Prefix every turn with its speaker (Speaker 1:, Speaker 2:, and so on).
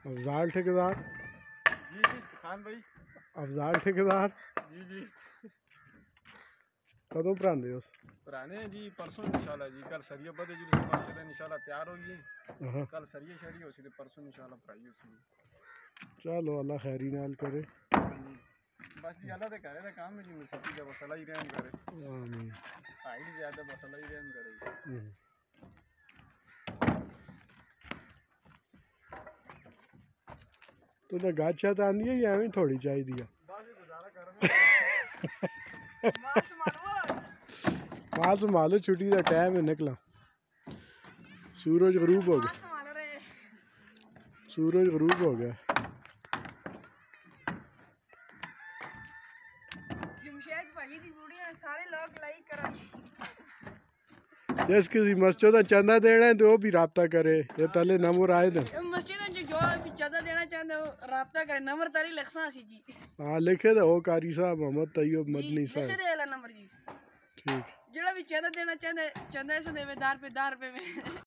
Speaker 1: अफजाल ठेकेदार।
Speaker 2: जी जी खान भाई।
Speaker 1: अफजाल ठेकेदार
Speaker 2: जी जी।
Speaker 1: कदों पढ़ाते उस
Speaker 2: पुराने हैं जी परसों इंशाल्लाह जी। कल सरिया बदे जी मस्जिद इंशाल्लाह तैयार होगी। कल सरिया शरी हो सी परसों इंशाल्लाह पढ़ाई हो सी।
Speaker 1: चलो अल्लाह खैरी नाल करे।
Speaker 2: बस जी अल्लाह दे करे दा काम है जी। मसीती दा मसला ही रहम करे। आमीन। हाइट ज्यादा मसला ही रहम करे।
Speaker 1: तुझे गाचा तो आंदी है या एवं थोड़ी चाहिए है? मां संभालो छुट्टी का टाइम है निकला। सूरज गरूब हो गया। सूरज गरूब हो गया।
Speaker 3: सारे लोग लाइक करें।
Speaker 1: जिस किसी मस्जिद का चंदा देना है तो वो भी राब्ता करे। ये तले नंबर आए थे
Speaker 3: मस्जिद जो भी चंदा देना चाहते हो राब्ता करे। नंबर तारी लखसा सी जी।
Speaker 1: हाँ लिखे तो हो कारी साहब मोहम्मद तैयब मदनी साहब।
Speaker 3: लिखे दे नंबर जी।
Speaker 1: ठीक।
Speaker 3: जेड़ा भी चंदा देना चाहते चंदा से देवे 10 रुपए में।